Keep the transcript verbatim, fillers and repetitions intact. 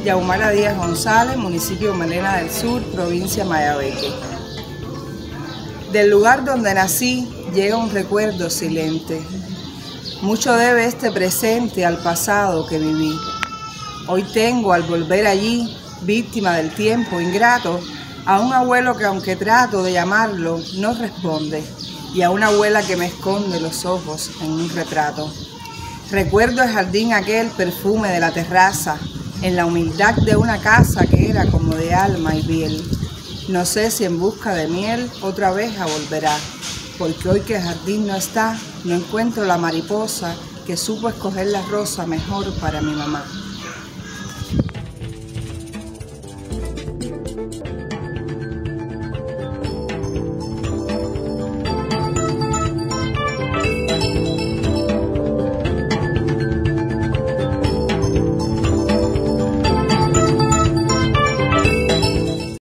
Yaumara Díaz González, municipio Melena del Sur, provincia Mayabeque. Del lugar donde nací llega un recuerdo silente. Mucho debe este presente al pasado que viví. Hoy tengo, al volver allí, víctima del tiempo ingrato, a un abuelo que aunque trato de llamarlo, no responde, y a una abuela que me esconde los ojos en un retrato. Recuerdo el jardín aquel perfume de la terraza, en la humildad de una casa que era como de alma y piel. No sé si en busca de miel otra vez a volverá, porque hoy que el jardín no está, no encuentro la mariposa que supo escoger la rosa mejor para mi mamá.